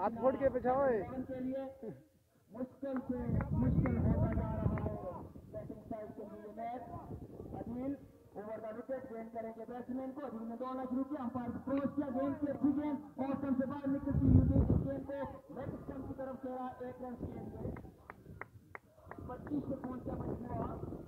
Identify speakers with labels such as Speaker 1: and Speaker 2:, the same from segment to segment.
Speaker 1: हाथ फोड़ के पिछाओ
Speaker 2: के लिए मुश्किल से मुश्किल होता जा रहा है बैटिंग साइड के लिए मैच। अदील ओवर का विकेट गेंद करेंगे बैट्समैन को। अदील ने दौड़ना शुरू किया, अंपायर क्रॉस किया, गेंद की अच्छी गेंद और स्टंप से बाहर निकलती हुई गेंद को लेग स्टंप की तरफ से 1 रन के लिए 25 से पहुंचा मजबूरा।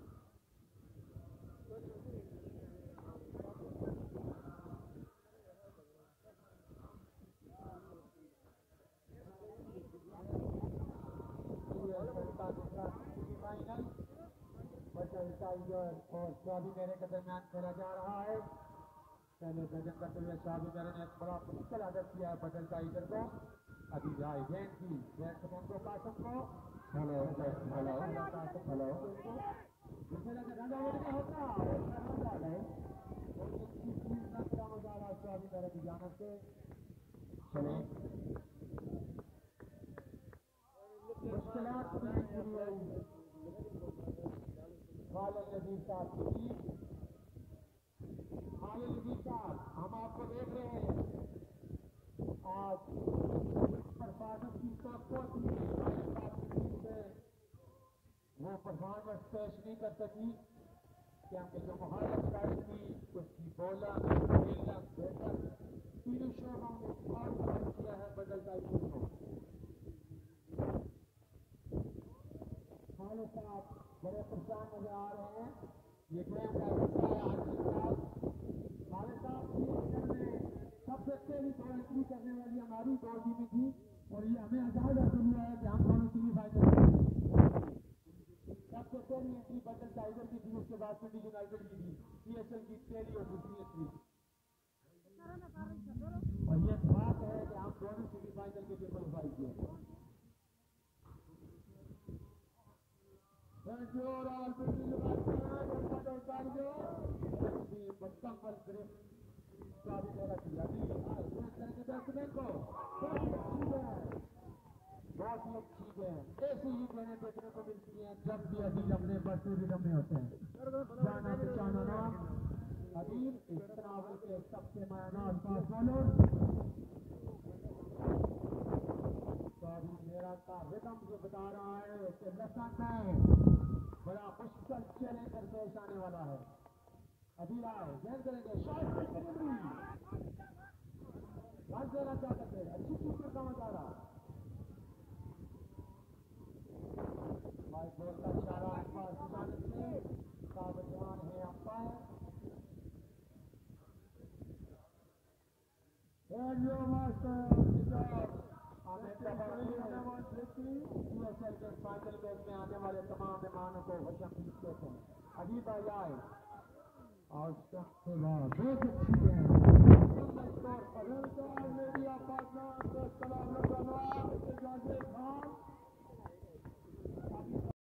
Speaker 2: टाइगर और स्वामी मेरे के दरमियान खेला जा रहा है। पहले बैटिंग करते हुए स्वामी मेरे ने एक बड़ा मुश्किल आदत किया है बदल टाइगर को। अभी जाए गेंद की बैट्समैन को कासम को। हेलो हेलो हेलो स्वामी मेरे की जानब से चले मुश्किलात खालिद नजीर साहब की टीम। खालिद नजीर साहब हम आपको देख रहे हैं आज परफॉर्मेंस की तो वो परफॉर्मेंस पेश नहीं कर सकी क्योंकि जो मुहारत साइड थी उसकी बॉलर फील्डर बैटर तीनों शोबों में बहुत काम किया है बदल टाइगर को। खालिद साहब बड़े परेशान नजर आ रहे हैं। ये गेम का हिस्सा है आज के साथ। खालिद साहब में सबसे पहली दो एंट्री करने वाली हमारी दो टीमें थी और ये हमें आजाद हासिल हुआ है कि हम दोनों सेमीफाइनल सबसे पहली एंट्री बदल टाइगर की थी, उसके बाद सिटी यूनाइटेड की थी, पीएसएल की पहली और दूसरी एंट्री। और ये बात है कि हम दोनों सेमीफाइनल के लिए क्वालिफाई किए। बहुत ही अच्छी गेंद ऐसी ही गेंदें देखने को मिलती हैं जब भी अदील अपने बड़े रिदम में होते हैं। जाना पहचाना नाम अदील इस तनावल के सबसे मायनाज फास्ट बॉलर। मेरा का रिदम जो बता रहा है कि लसन में बड़ा मुश्किल चैलेंज पेश आने वाला है। अदील आए गेंद करेंगे शॉट डिलीवरी रन देना चाहते थे, अच्छी कीपर का मजा आ रहा। बॉल का इशारा अंपायर की जानिब से सावधान है अंपायर। पीएसएल के फाइनल मैच में आने वाले तमाम मेहमानों को खुशामदीद कहते हैं। अभी भाई आए और सबसे बहुत अच्छी है मीडिया पार्टनर खान